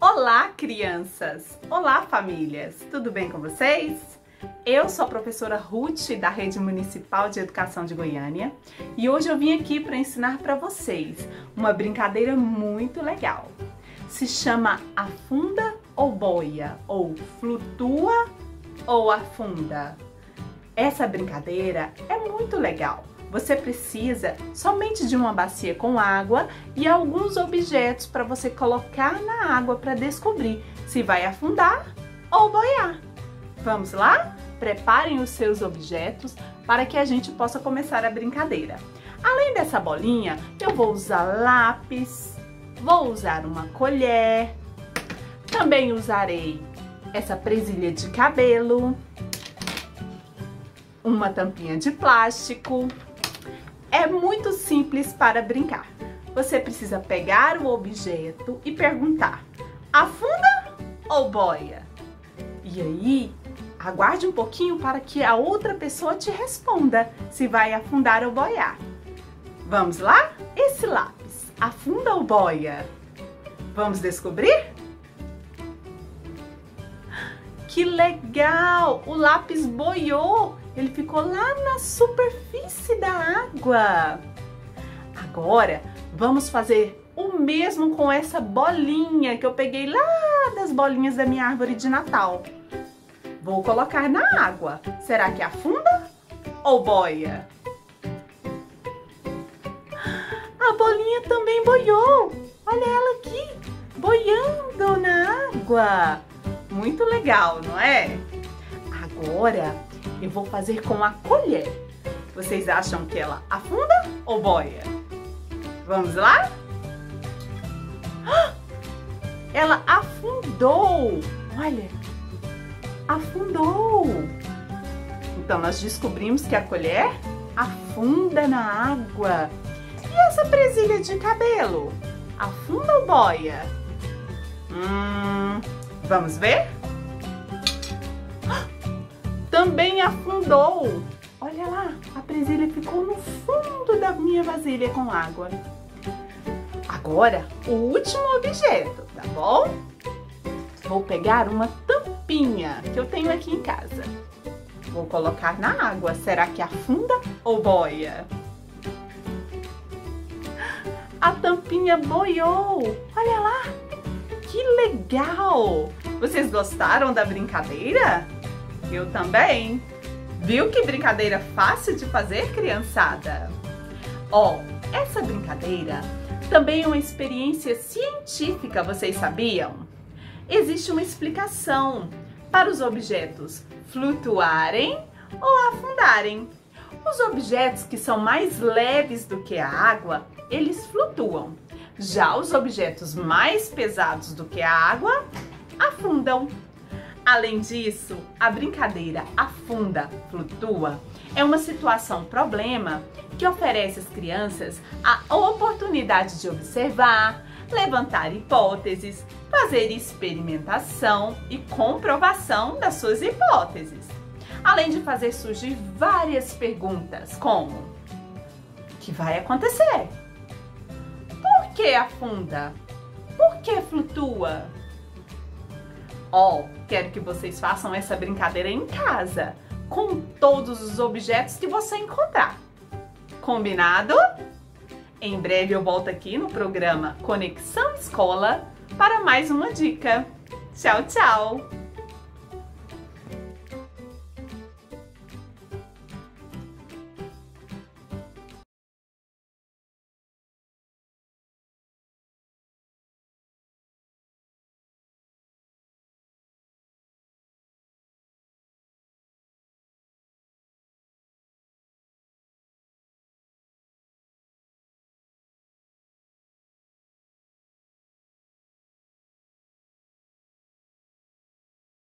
Olá, crianças! Olá, famílias! Tudo bem com vocês? Eu sou a professora Ruth, da Rede Municipal de Educação de Goiânia, e hoje eu vim aqui para ensinar para vocês uma brincadeira muito legal. Se chama Afunda ou Boia, ou Flutua ou Afunda. Essa brincadeira é muito legal. Você precisa somente de uma bacia com água e alguns objetos para você colocar na água para descobrir se vai afundar ou boiar. Vamos lá? Preparem os seus objetos para que a gente possa começar a brincadeira. Além dessa bolinha, eu vou usar lápis, vou usar uma colher, também usarei essa presilha de cabelo, uma tampinha de plástico. É muito simples para brincar. Você precisa pegar o objeto e perguntar: afunda ou boia? E aí, aguarde um pouquinho para que a outra pessoa te responda se vai afundar ou boiar. Vamos lá? Esse lápis, afunda ou boia? Vamos descobrir? Que legal! O lápis boiou! Ele ficou lá na superfície da água. Agora, vamos fazer o mesmo com essa bolinha que eu peguei lá das bolinhas da minha árvore de Natal. Vou colocar na água. Será que afunda ou boia? A bolinha também boiou. Olha ela aqui, boiando na água. Muito legal, não é? Agora, eu vou fazer com a colher. Vocês acham que ela afunda ou boia? Vamos lá? Ela afundou! Olha, afundou! Então, nós descobrimos que a colher afunda na água. E essa presilha de cabelo? Afunda ou boia? Vamos ver? Também afundou. Olha lá, a presilha ficou no fundo da minha vasilha com água. Agora, o último objeto, tá bom? Vou pegar uma tampinha que eu tenho aqui em casa. Vou colocar na água. Será que afunda ou boia? A tampinha boiou. Olha lá, que legal! Vocês gostaram da brincadeira? Eu também. Viu que brincadeira fácil de fazer, criançada? Ó, essa brincadeira também é uma experiência científica, vocês sabiam? Existe uma explicação para os objetos flutuarem ou afundarem. Os objetos que são mais leves do que a água, eles flutuam. Já os objetos mais pesados do que a água, afundam. Além disso, a brincadeira afunda, flutua é uma situação problema que oferece às crianças a oportunidade de observar, levantar hipóteses, fazer experimentação e comprovação das suas hipóteses. Além de fazer surgir várias perguntas, como: o que vai acontecer? Por que afunda? Por que flutua? Quero que vocês façam essa brincadeira em casa, com todos os objetos que você encontrar. Combinado? Em breve eu volto aqui no programa Conexão Escola para mais uma dica. Tchau, tchau!